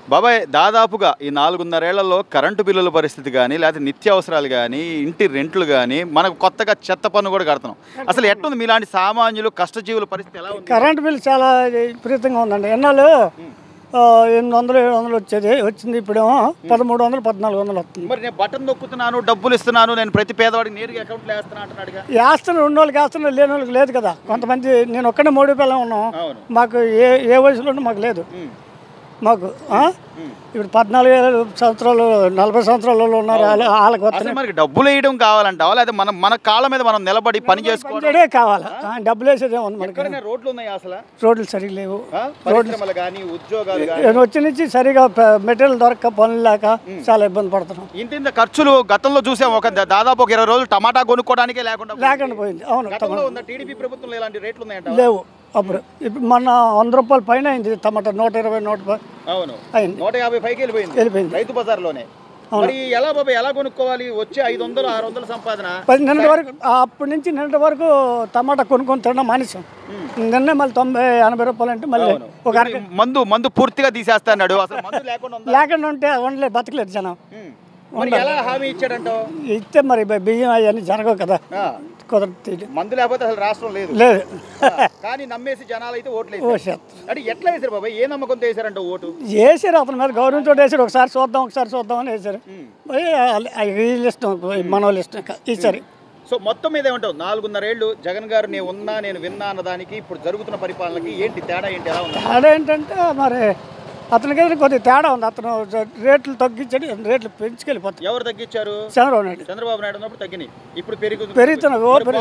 బాబాయ్ దాదాపుగా ఈ 4.5 ఏళ్లలో కరెంటు బిల్లుల పరిస్థితి కానీ లేకపోతే నిత్యావసరాలు కానీ ఇంటి రెంట్లు కానీ మనకు కొత్తగా చెత్త పన్ను కూడా కడుతున్నాం. అసలు ఎట్లుంది మీలాంటి సామాన్యులు కష్టజీవుల పరిస్థితి ఎలా ఉంది? కరెంట్ బిల్ చాలా విపరీతంగా ఉందండి. ఎన్నాళ్ళు 800 700 వచ్చింది, ఇప్పుడేమో 1300 1400 వస్తుంది. మరి నేను బటన్ నొక్కుతున్నాను, డబ్బులు ఇస్తున్నాను, నేను ప్రతి పేదవాడికి నేరుగా అకౌంట్లో వేస్తున్నా అంటున్నాడుగా. వేస్తున్నారు, ఉన్న వాళ్ళకి వేస్తున్నారు, లేని వాళ్ళకి లేదు కదా. కొంతమంది నేను ఒక్కడే 3 రూపాయలు ఉన్నాం, మాకు ఏ వయసులో మాకు లేదు. మాకు ఇప్పుడు 14 సంవత్సరాలు 40 సంవత్సరాలు ఉన్నారు, వాళ్ళకి వస్తుంది. మనకి డబ్బులు వేయడం కావాలంటావా లేదా మన కాళ్ళ మీద మనం నిలబడి పని చేసుకోవడం కావాలా? డబ్బులు వేసేదే ఉంది మనకి. రోడ్లు ఉన్నాయి, అసలు రోడ్లు సరిగా లేవు. రోడ్లు కానీ ఉద్యోగాలు వచ్చి నుంచి సరిగా మెటీరియల్ దొరక్క పనులు లేక చాలా ఇబ్బంది పడుతున్నాం. ఇంత ఖర్చులు గతంలో చూసాం. దాదాపు ఒక 20 రోజులు టమాటా కొనుక్కోవడానికే లేకుండా పోయింది. అవును, టీడీపీ ప్రభుత్వంలో ఇలాంటి రేట్లు ఉన్నాయంట? లేవు. అప్పుడు ఇప్పుడు మన 100 రూపాయలు పైన అయింది టమాటా. 120 110 అవును అయింది. 150 పైకి వెళ్ళిపోయింది రైతు బజార్లోనే. మరి ఎలా బాబా, ఎలా కొనుక్కోవాలి? వచ్చే 500 600 సంపాదన. నిన్నటి వరకు, అప్పటి నుంచి నిన్నటి వరకు టమాటా కొనుక్కొని తినడం మానేసాం. నిన్నే మళ్ళీ 90 80 రూపాయలు అంటే మళ్ళీ ఒక మందు పూర్తిగా తీసేస్తాడు. అసలు లేకుండా ఉంటే ఉండలేదు, బతకలేదు జనం. ఎలా హామీ ఇచ్చాడంట? ఇస్తే మరి బియ్యం అవన్నీ జరగవు కదా, కుదరదు. మందు లేకపోతే అసలు రాష్ట్రం లేదు. కానీ నమ్మేసి జనాలు అయితే ఓట్లు అంటే ఎట్లా వేసారు బాబాయ్? ఏ నమ్మకంతో వేసారంట ఓటు? వేసారు, అతని మీద గౌరవంతో వేసారు. ఒకసారి చూద్దాం అని వేసారు. వీళ్ళు ఇష్టం, మన వాళ్ళు ఇష్టం ఈసారి. సో మొత్తం మీద ఏమంటావు? 4.5 ఏళ్ళు జగన్ గారు నేను విన్నా అన్నదానికి ఇప్పుడు జరుగుతున్న పరిపాలనకి ఏంటి తేడా? ఎలా ఉంది తేడా? ఏంటంటే మరి అతనికి కొద్దిగా తేడా ఉంది. అతను రేట్లు తగ్గించాడు, రేట్లు పెంచుకెళ్ళిపోతాయి. ఎవరు తగ్గించారు? చంద్రబాబు నాయుడు ఉన్నప్పుడు తగ్గినాయి, ఇప్పుడు పెరుగుతున్నాయి.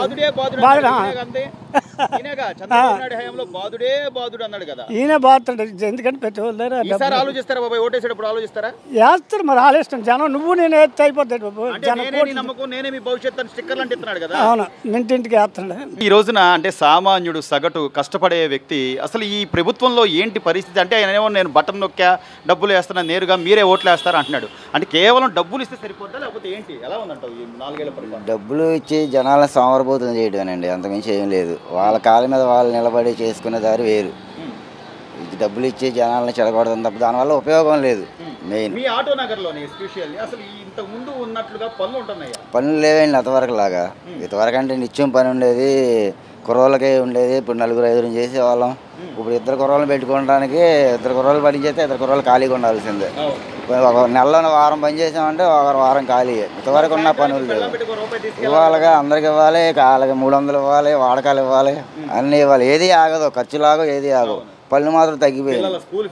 అన్నాడు కదా. ఈయన బాధతాడు, ఎందుకంటే ప్రతి వాళ్ళు ఆలోచిస్తారా బాబాయ్? ఓటేసేటప్పుడు ఆలోచిస్తారా? వేస్తారు మరి, ఆలోచిస్తాం. జనం నువ్వు నేను వేస్తే అయిపోతాడు. నేనే మీ భవిష్యత్తు స్టిక్కర్లు అంటే ఇస్తున్నాడు కదా. అవును, ఇంటింటికి వేస్తున్నాడు. ఈ రోజున అంటే సామాన్యుడు సగటు కష్టపడే వ్యక్తి అసలు ఈ ప్రభుత్వంలో ఏంటి పరిస్థితి అంటే నేను బటన్ నొక్కా డబ్బులు వేస్తున్నా, నేరుగా మీరే ఓట్లు వేస్తారా అంటున్నాడు. అంటే కేవలం డబ్బులు ఇస్తే సరిపోద్దా లేకపోతే ఏంటి? ఎలా ఉందంటావు ఈ 4 ఏళ్ల పరిపాలన? డబ్బులు ఇచ్చి జనాలను సోమరబోతం చేయడమేనండి, అంతమించి ఏం లేదు. వాళ్ళ కాళ్ళ మీద వాళ్ళు నిలబడి చేసుకునే దారి వేరు. డబ్బులు ఇచ్చి జనాలను చెడగొడదాం తప్ప దానివల్ల ఉపయోగం లేదు. మెయిన్ మీ ఆటో నగర్లోని ఎస్పెషల్లీ అసలు ఇంతకు ముందు ఉన్నట్లుగా పనులు ఉంటున్నాయా? పనులు లేవండి అంతవరకు లాగా. ఇంతవరకు అంటే నిత్యం పని ఉండేది, కుర్రోళ్ళకే ఉండేది. ఇప్పుడు 4 5 చేసేవాళ్ళం. ఇప్పుడు 2 కుర్రోళ్ళని పెట్టుకోవడానికి 2 కుర్రోళ్ళు పని చేస్తే 2 కుర్రోళ్ళు ఖాళీగా ఉండాల్సిందే. ఒక నెలలో వారం పని చేసామంటే ఒక వారం ఖాళీ. ఇంతవరకు ఉన్న పనులు లేవు. ఇవ్వాలిగా, అందరికి ఇవ్వాలి, వాళ్ళకి 300 ఇవ్వాలి, వాడకాలు ఇవ్వాలి, అన్నీ ఇవ్వాలి. ఏది ఆగదు, ఖర్చులాగో ఏది ఆగదు. పనులు మాత్రం తగ్గిపోయినాయి,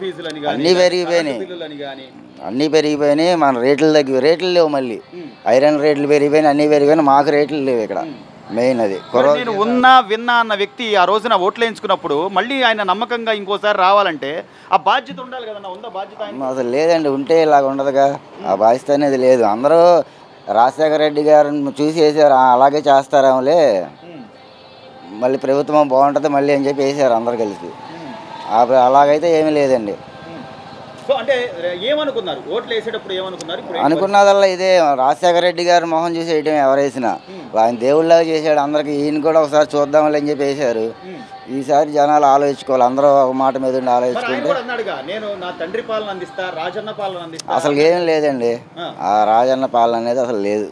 అన్నీ పెరిగిపోయినాయి. మన రేట్లు లేవు. మళ్ళీ ఐరన్ రేట్లు పెరిగిపోయినాయి, అన్నీ పెరిగిపోయినాయి. మాకు రేట్లు లేవు ఇక్కడ. మెయిన్ అది. నేను విన్నా అన్న వ్యక్తి ఆ రోజున ఓట్లు వేయించుకున్నప్పుడు మళ్ళీ ఆయన నమ్మకంగా ఇంకోసారి రావాలంటే ఆ బాధ్యత ఉండాలి కదా. ఉందా బాధ్యత? అసలు లేదండి, ఉంటే ఇలాగ ఉండదుగా. ఆ బాధ్యత అనేది లేదు. అందరూ రాజశేఖర రెడ్డి గారిని చూసి వేసారు, అలాగే చేస్తారేమోలే, మళ్ళీ ప్రభుత్వం బాగుంటుంది మళ్ళీ అని చెప్పి వేసారు అందరు కలిసి. అలాగైతే ఏమీ లేదండి. అంటే ఏమనుకున్నారు ఓట్లు వేసేటప్పుడు? ఏమనుకున్నారు? అనుకున్నదల్లా ఇదే, రాజశేఖర రెడ్డి గారి మొహం చూసి వేయటం ఎవరేసినా. ఆయన దేవుళ్ళగా చేశాడు అందరికి, ఈయన కూడా ఒకసారి చూద్దామని అని చెప్పి వేసారు. ఈసారి జనాలు ఆలోచించుకోవాలి, అందరూ ఒక మాట మీద ఉండి ఆలోచించుకుంటే. అసలు ఏం లేదండి, ఆ రాజన్న పాలన అనేది అసలు లేదు.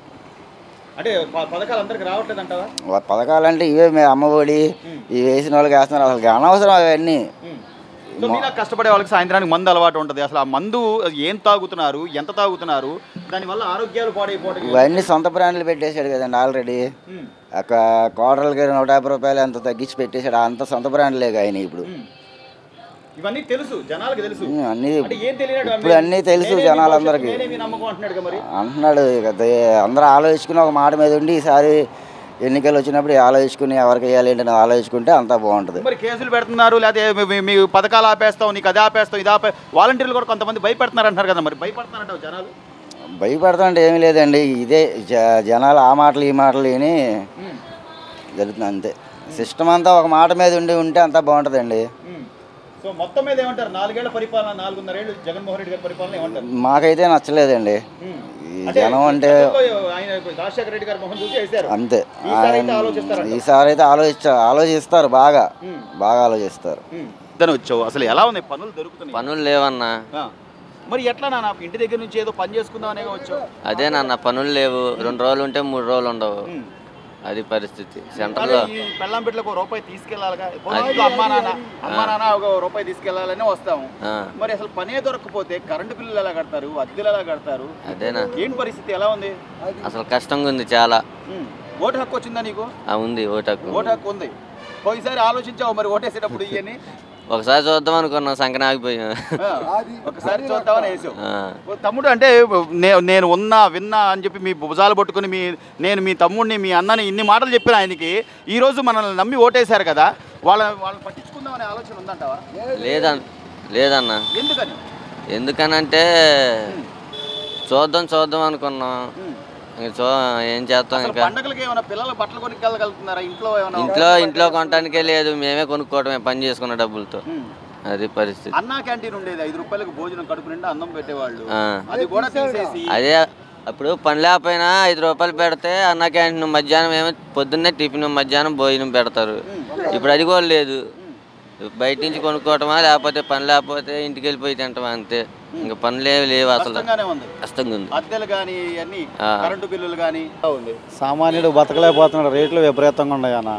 పథకాలు అంటే ఇవే అమ్మఒడి ఇవి వేసిన వాళ్ళకి వేస్తున్నారు. అసలు అనవసరం అవన్నీ. కష్టపడే వాళ్ళకి సాయంత్రానికి మందు అలవాటు ఉంటుంది. అసలు ఆ మందు ఏం తాగుతున్నారు, ఎంత తాగుతున్నారు, దానివల్ల ఆరోగ్యాలు పాడైపోవడం. ఇవన్నీ సొంత బ్రాండ్లు పెట్టేశాడు కదండి ఆల్రెడీ. కోటలకి 150 రూపాయలు ఎంత తగ్గించి పెట్టేశాడు. అంత సొంత బ్రాండ్లేగా ఆయన. ఇప్పుడు ఇవన్నీ తెలుసు జనాలకి, తెలుసు ఇప్పుడు అన్నీ తెలుసు జనాలందరికీ అంటున్నాడు. అందరూ ఆలోచించుకుని ఒక మాట మీద ఉండి ఈసారి ఎన్నికలు వచ్చినప్పుడు ఆలోచించుకుని ఎవరికి వేయాలి ఏంటని ఆలోచించుకుంటే అంతా బాగుంటుంది. మరి కేసులు పెడుతున్నారు, లేకపోతే మీ పథకాలు ఆపేస్తాం, నీకు అది ఆపేస్తాం, ఇది వాలంటీర్లు కూడా కొంతమంది భయపెడుతున్నారు అంటారు కదా. మరి భయపడుతున్నారంట జనాలు? భయపడతాం అంటే ఏమీ లేదండి, ఇదే జనాలు ఆ మాటలు ఈ మాటలు విని జరుగుతుంది అంతే. సిస్టమ్ అంతా ఒక మాట మీద ఉంటే అంతా బాగుంటుందండి. సో మొత్తం మీద ఏమంటారు? 4 ఏళ్ల పరిపాలన, 4.5 ఏళ్ళు జగన్మోహన్ రెడ్డి గారి పరిపాలన ఏమంటారు? మాకైతే నచ్చలేదండి. జనం అంటే అంతే. ఈసారి అయితే ఆలోచిస్తారు, బాగా ఆలోచిస్తారు. వచ్చావు అసలు ఎలా ఉంది? పనులు దొరుకుతున్నాయి? పనులు లేవన్నా, మరి ఎట్లా నాన్న ఇంటి దగ్గర నుంచి ఏదో పని చేసుకుందాం అనే వచ్చావు? అదే నాన్న, పనులు లేవు. 2 రోజులు ఉంటే 3 రోజులు ఉండవు. అది పరిస్థితి. సెంటర్లో పెళ్ళాం బిడ్డలకు ₹1 తీసుకెళ్ళాలిగా. అమ్మా నాన్న ₹1 తీసుకెళ్లాలని వస్తాము. మరి అసలు పనే దొరకకపోతే కరెంటు బిల్లులు ఎలా కడతారు, అద్దెలు ఎలా కడతారు? అదేనా ఏంటి పరిస్థితి, ఎలా ఉంది? అసలు కష్టంగా ఉంది చాలా. ఓటు హక్కు వచ్చిందా నీకు? ఉంది, ఓటు హక్కు ఉంది. పోయిసారి ఆలోచించావు మరి ఓటేసేటప్పుడు ఇవన్నీ? ఒకసారి చూద్దాం అనుకున్నాం, సంకన ఆగిపోయాం. ఒకసారి చూద్దామని వేసావు. తమ్ముడు అంటే నేను విన్నా అని చెప్పి మీ భుజాలు పట్టుకుని నేను మీ తమ్ముడిని మీ అన్నని ఇన్ని మాటలు చెప్పిన ఆయనకి ఈరోజు మనల్ని నమ్మి ఓటేశారు కదా, వాళ్ళని పట్టించుకుందామనే ఆలోచన ఉందంటావా? లేదన్నా. ఎందుకనంటే చూద్దాం అనుకున్నాం. ఏం చేస్తాం ఇంకా. పండుగలకి ఏమైనా పిల్లలు బట్టలు కొనుక్కెళ్ళగలుగుతున్నారా? ఇంట్లో కొనటానికే లేదు, మేమే కొనుక్కోవడమే పని చేసుకున్న డబ్బులతో. అది పరిస్థితి. అన్నా క్యాంటీన్ ఉండేది, ₹5 భోజనం కడుపు నిండా అన్నం పెట్టేవాళ్ళు. అది కూడా తీసేసి అదే అప్పుడు పని లేకపోయినా ₹5 పెడితే అన్న క్యాంటీన్ మధ్యాహ్నం ఏమో పొద్దున్నే టిఫిన్, మధ్యాహ్నం భోజనం పెడతారు. ఇప్పుడు అది కూడా లేదు. బయట నుంచి కొనుక్కోవటమా, లేకపోతే పని లేకపోతే ఇంటికి వెళ్ళిపోయి తింటామా, అంతే. ఇంకా పనులే లేవు. అసలు కష్టంగా ఉంది. అద్దెలు కానీ అన్ని కరెంటు బిల్లులు కానీ. సామాన్యుడు బతకలేకపోతున్నాడు, రేట్లు విపరీతంగా ఉన్నాయి అన్న.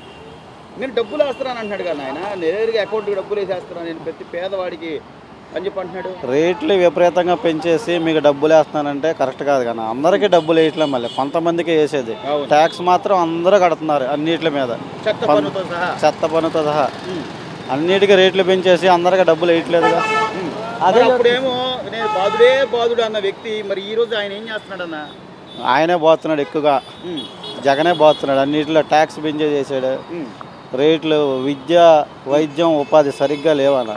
నేను డబ్బులు వేస్తున్నాను అంటున్నాడు కదా ఆయన, నేరుగా అకౌంట్కి డబ్బులు వేసేస్తున్నాను నేను ప్రతి పేదవాడికి అని చెప్పి అంటున్నాడు. రేట్లు విపరీతంగా పెంచేసి మీకు డబ్బులు వేస్తున్నానంటే కరెక్ట్ కాదు కదా. అందరికీ డబ్బులు వేయట్లే, మళ్ళీ కొంతమందికి వేసేది. ట్యాక్స్ మాత్రం అందరూ కడుతున్నారు అన్నిటి మీద, చెత్త పన్నుతో సహా అన్నిటికీ రేట్లు పెంచేసి అందరికీ డబ్బులు వేయట్లేదుగా. అదే అప్పుడేమో నేను బాధుడు అన్న వ్యక్తి మరి ఈ రోజు ఆయన ఏం చేస్తున్నాడు అన్న? ఆయనే పోతున్నాడు ఎక్కువగా, జగనే పోతున్నాడు. అన్నిటిలో ట్యాక్స్ పెంచేసాడు. రేట్లు విద్య, వైద్యం, ఉపాధి సరిగ్గా లేవన్నా.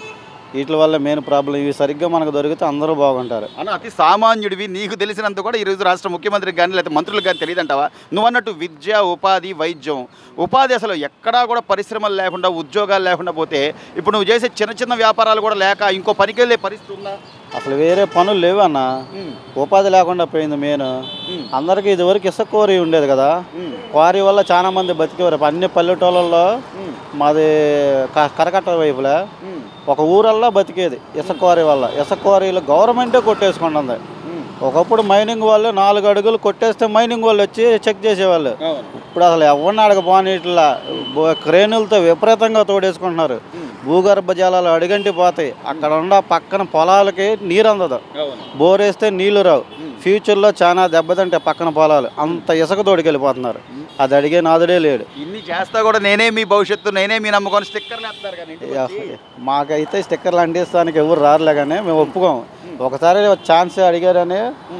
వీటి వల్ల మెయిన్ ప్రాబ్లం. ఇవి సరిగ్గా మనకు దొరికితే అందరూ బాగుంటారు అన్న. అతి సామాన్యుడివి, నీకు తెలిసినంత కూడా ఈరోజు రాష్ట్ర ముఖ్యమంత్రికి కానీ లేకపోతే మంత్రులకు కానీ తెలియదంటావా? నువ్వు అన్నట్టు విద్య, ఉపాధి, వైద్యం, ఉపాధి అసలు ఎక్కడా కూడా పరిశ్రమలు లేకుండా, ఉద్యోగాలు లేకుండా పోతే ఇప్పుడు నువ్వు చేసే చిన్న వ్యాపారాలు కూడా లేక ఇంకో పనికి వెళ్ళే పరిస్థితి ఉందా? అసలు వేరే పనులు లేవు అన్న. ఉపాధి లేకుండా పోయింది మెయిన్. అందరికీ ఇదివరకు ఇసుక క్వారీ ఉండేది కదా, క్వారీ వల్ల చాలా మంది బతికేవారు. అన్ని పల్లెటూళ్ళల్లో మాది కరకట్ట వైపులే ఒక ఊరల్లా బతికేది ఇసుక క్వారీ వల్ల. ఇసుక క్వారీలు గవర్నమెంటే కొట్టేసుకుంటుంది. ఒకప్పుడు మైనింగ్ వాళ్ళు 4 అడుగులు కొట్టేస్తే మైనింగ్ వాళ్ళు వచ్చి చెక్ చేసేవాళ్ళు. ఇప్పుడు అసలు ఎవరిని అడగపోని ఇట్లా క్రేనులతో విపరీతంగా తోడేసుకుంటున్నారు. భూగర్భ జలాలు అడిగంటి పోతాయి. అక్కడ ఉన్న పక్కన పొలాలకి నీరు అందదు, బోరేస్తే నీళ్లు రావు. ఫ్యూచర్లో చాలా దెబ్బతింటే పక్కన పొలాలు అంత ఇసుక తోడికెళ్ళిపోతున్నారు. అది అడిగే నాదుడే లేడు. ఇన్ని చేస్తా కూడా నేనే మీ భవిష్యత్తు, నేనే మీ నమ్మకం స్టిక్కర్లు వేస్తారు కానీ మాకైతే స్టిక్కర్లు అంటిస్తానికి ఎవరు రారులే, కానీ మేము ఒప్పుకోము. ఒకసారి ఛాన్స్ అడిగారని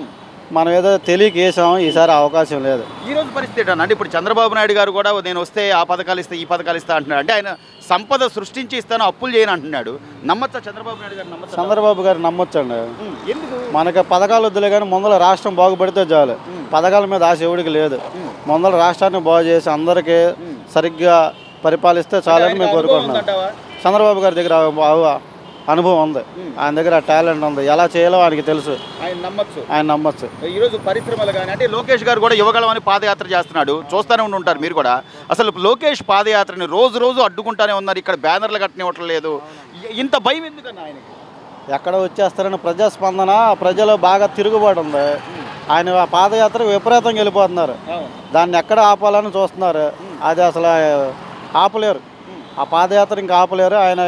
మనం ఏదో తెలియక వేసాం. ఈసారి అవకాశం లేదు. ఈ రోజు పరిస్థితి అంటే ఇప్పుడు చంద్రబాబు నాయుడు గారు కూడా నేను వస్తే ఆ పథకాలు ఇస్తా, ఈ పథకాలు ఇస్తా అంటున్నాడు. అంటే ఆయన సంపద సృష్టించి ఇస్తాను, అప్పులు చేయను అంటున్నాడు. నమ్మచ్చా చంద్రబాబు నాయుడు గారు? నమ్మచ్చా? చంద్రబాబు గారు నమ్మొచ్చండి. ఎందుకు? మనకి పథకాలు వద్దులే కానీ ముందర రాష్ట్రం బాగుపడితే చాలు. పథకాల మీద ఆశ ఎవడికి లేదు. ముందర రాష్ట్రాన్ని బాగు చేసి అందరికీ సరిగ్గా పరిపాలిస్తే చాలని మేము కోరుకుంటున్నాం. చంద్రబాబు గారి దగ్గర అనుభవం ఉంది, ఆయన దగ్గర టాలెంట్ ఉంది. ఎలా చేయాలో ఆయనకి తెలుసు. ఆయన నమ్మచ్చు. ఈరోజు పరిశ్రమలు కానీ అంటే లోకేష్ గారు కూడా యువగలమని పాదయాత్ర చేస్తున్నాడు, చూస్తూనే ఉంటారు మీరు కూడా. అసలు లోకేష్ పాదయాత్రని రోజు అడ్డుకుంటానే ఉన్నారు. ఇక్కడ బ్యానర్లు కట్టనివ్వటం లేదు. ఇంత భయం ఎందుకన్నా ఆయనకి? ఎక్కడ వచ్చేస్తారని ప్రజాస్పందన, ప్రజలు బాగా తిరుగుబాటు ఉంది. ఆయన పాదయాత్ర విపరీతంగా వెళ్ళిపోతున్నారు. దాన్ని ఎక్కడ ఆపాలని చూస్తున్నారు. అది అసలు ఆపలేరు. ఆ పాదయాత్ర ఇంకా ఆపలేరు. ఆయన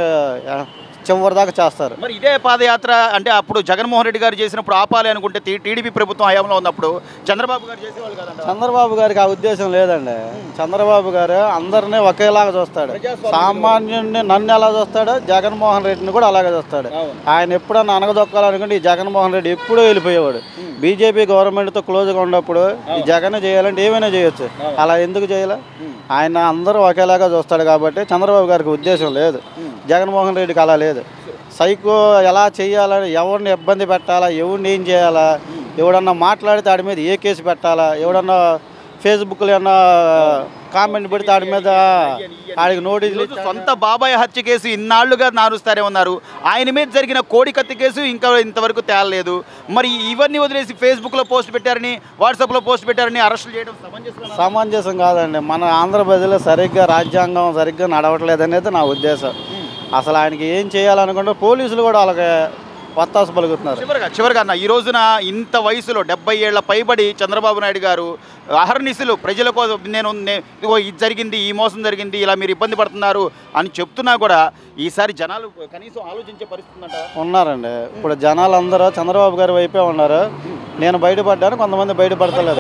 చివరి దాకా చేస్తారు. మరి ఇదే పాదయాత్ర అంటే అప్పుడు జగన్మోహన్ రెడ్డి గారు చేసినప్పుడు ఆపాలి అనుకుంటే టీడీపీ ప్రభుత్వం హయాంలో ఉన్నప్పుడు చంద్రబాబు గారు చేసేవాళ్ళు కదా. చంద్రబాబు గారికి ఆ ఉద్దేశం లేదండి. చంద్రబాబు గారు అందరినీ ఒకేలాగా చూస్తాడు. సామాన్యుడిని నన్ను ఎలా చూస్తాడో జగన్మోహన్ రెడ్డిని కూడా అలాగే చూస్తాడు. ఆయన ఎప్పుడన్నా అనగదొక్కాలనుకుంటే ఈ జగన్మోహన్ రెడ్డి ఎప్పుడూ వెళ్ళిపోయేవాడు. బీజేపీ గవర్నమెంట్తో క్లోజ్గా ఉన్నప్పుడు ఈ జగన్ చేయాలంటే ఏమైనా చేయొచ్చు, అలా ఎందుకు చేయాలి? ఆయన అందరూ ఒకేలాగా చూస్తాడు కాబట్టి చంద్రబాబు గారికి ఉద్దేశం లేదు. జగన్మోహన్ రెడ్డికి అలా లేదు. సైకో ఎలా చేయాలని, ఎవరిని ఇబ్బంది పెట్టాలా, ఎవరిని ఏం చేయాలా, ఎవడన్నా మాట్లాడితే ఆడి మీద ఏ కేసు పెట్టాలా, ఎవడన్నా ఫేస్బుక్లో ఏమన్నా కామెంట్ పెడితే ఆడి మీద ఆడికి నోటీసులు. సొంత బాబాయ్ హత్య కేసు ఇన్నాళ్లుగా నారుస్తారే ఉన్నారు. ఆయన మీద జరిగిన కోడికత్తి కేసు ఇంకా ఇంతవరకు తేలలేదు. మరి ఇవన్నీ వదిలేసి ఫేస్బుక్లో పోస్ట్ పెట్టారని, వాట్సాప్లో పోస్ట్ పెట్టారని అరెస్టులు చేయడం సమంజసం కాదండి. మన ఆంధ్రప్రదేశ్లో సరిగ్గా రాజ్యాంగం సరిగ్గా నడవట్లేదు అనేది నా ఉద్దేశం. అసలు ఆయనకి ఏం చేయాలనుకుంటే పోలీసులు కూడా వాళ్ళకి వత్తాసు పలుకుతున్నారు. చివరిగా అన్న ఈ రోజున ఇంత వయసులో 70 ఏళ్ల పైబడి చంద్రబాబు నాయుడు గారు అహర్నిశలు ప్రజల కోసం ఇదిగో ఇది జరిగింది, ఈ మోసం జరిగింది, ఇలా మీరు ఇబ్బంది పడుతున్నారు అని చెప్తున్నా కూడా ఈసారి జనాలు కనీసం ఆలోచించే పరిస్థితి ఉన్నారండి. ఇప్పుడు జనాలు అందరూ చంద్రబాబు గారి వైపే ఉన్నారు. నేను బయటపడ్డాను, కొంతమంది బయటపడతలేదు.